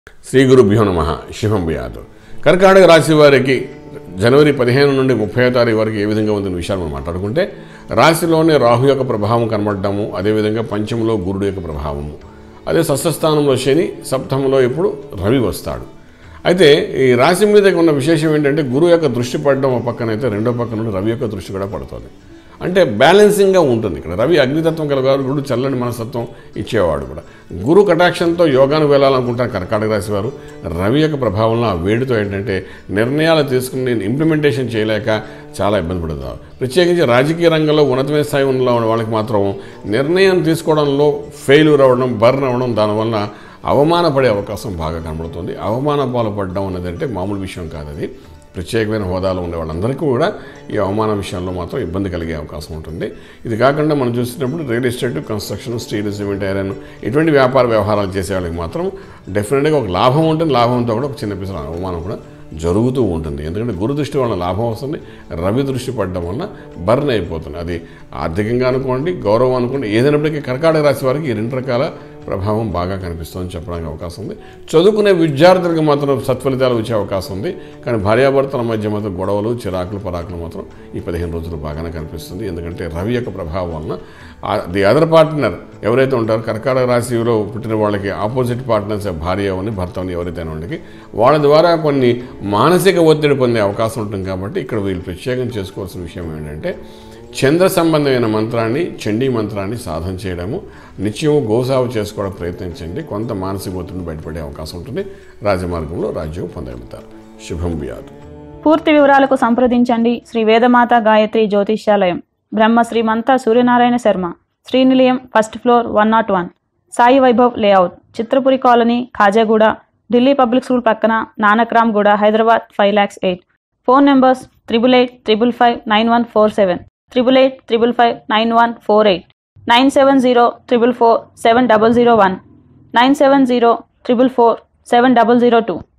శ్రీ గురుభ్యో నమః. శుభం భూయాత్. కర్కాటక రాశి వారికి జనవరి 15 నుండి 30వ తారీఖు వరకు ఏ విధంగా ఉందన్న విషయాలు మనం మాట్లాడుకుంటే, రాశిలోనే రాహు యొక్క ప్రభావం కనబడటము, అదేవిధంగా పంచంలో గురుడు యొక్క ప్రభావము, అదే షష్ఠస్థానంలో శని, సప్తమంలో ఇప్పుడు రవి వస్తాడు. అయితే ఈ రాశి మీద ఉన్న విశేషం ఏంటంటే, గురువు యొక్క దృష్టి పడడం ఒక పక్కనైతే రెండో పక్క నుండి రవి యొక్క దృష్టి కూడా పడుతుంది. అంటే బ్యాలెన్సింగ్గా ఉంటుంది. ఇక్కడ రవి అగ్నితత్వం కలగారు, గురుడు చల్లని మనస్తత్వం ఇచ్చేవాడు కూడా. గురు కటాక్షంతో యోగానికి వెళ్ళాలనుకుంటారు కర్కాటక రాశి వారు. రవి యొక్క ప్రభావంలో ఆ వేడితో ఏంటంటే నిర్ణయాలు తీసుకుని ఇంప్లిమెంటేషన్ చేయలేక చాలా ఇబ్బంది పడుతున్నారు. ప్రత్యేకించి రాజకీయ రంగంలో ఉన్నతమైన స్థాయి ఉన్న వాళ్ళకి మాత్రం నిర్ణయం తీసుకోవడంలో ఫెయిల్యూర్ అవ్వడం, బర్న్ అవ్వడం, దానివల్ల అవమానపడే అవకాశం బాగా కనబడుతుంది. అవమాన పాల్పడడం అనేది అంటే మామూలు విషయం కాదు. అది ప్రత్యేకమైన హోదాలో ఉండే వాళ్ళందరికీ కూడా ఈ అవమాన విషయంలో మాత్రం ఇబ్బంది కలిగే అవకాశం ఉంటుంది. ఇది కాకుండా మనం చూసినప్పుడు real estate, construction, steel, cement, iron ఇటువంటి వ్యాపార వ్యవహారాలు చేసే వాళ్ళకి మాత్రం డెఫినెట్గా ఒక లాభం ఉంటుంది. లాభంతో కూడా ఒక చిన్న పిసర అవమానం కూడా జరుగుతూ ఉంటుంది. ఎందుకంటే గురు దృష్టి వల్ల లాభం వస్తుంది, రవి దృష్టి పడడం వల్ల బర్న్ అయిపోతుంది. అది ఆర్థికంగా అనుకోండి, గౌరవం అనుకోండి, ఏదైనప్పటికీ కర్కాటక రాశి వారికి ఈ రెండు రకాల ప్రభావం బాగా కనిపిస్తుందని చెప్పడానికి అవకాశం ఉంది. చదువుకునే విద్యార్థులకు మాత్రం సత్ఫలితాలు వచ్చే అవకాశం ఉంది. కానీ భార్యాభర్తల మధ్య మాత్రం గొడవలు, చిరాకులు, పరాకులు మాత్రం ఈ 15 రోజులు బాగానే కనిపిస్తుంది. ఎందుకంటే రవి యొక్క ప్రభావం వలన ది అదర్ పార్ట్నర్ ఎవరైతే ఉంటారో కర్కాటక రాశిలో పుట్టిన వాళ్ళకి ఆపోజిట్ పార్ట్నర్స్, భార్య అని భర్త అని ఎవరైతే వాళ్ళకి వాళ్ళ ద్వారా కొన్ని మానసిక ఒత్తిడి పొందే అవకాశం ఉంటుంది. కాబట్టి ఇక్కడ వీళ్ళు ప్రత్యేకంగా చేసుకోవాల్సిన విషయం ఏంటంటే, చంద్ర సంబంధమైన మంత్రాన్ని, చండీ మంత్రాన్ని సాధన చేయడము, నిత్యము గోసాగు చేసుకోవడం ప్రయత్నించండి. కొంత మానసిక ఒత్తిడిని బయటపడే అవకాశం ఉంటుంది. రాజమార్గంలో రాజ్యం పొందగలుగుతారు. శుభం భూయాత్. పూర్తి వివరాలకు సంప్రదించండి Shri Vedamata Gayatri Jyotishyalayam, Brahma Srimantha Suryanarayana Sharma, Srinilayam, first floor, 101, Sai Vaibhav layout, Chitrapuri colony, Khajaguda, Delhi public school పక్కన, నానక్రామ్ గూడ, హైదరాబాద్ 5,08,000. Phone numbers 8885559147, 8885559148, 9704447001, 9704447002.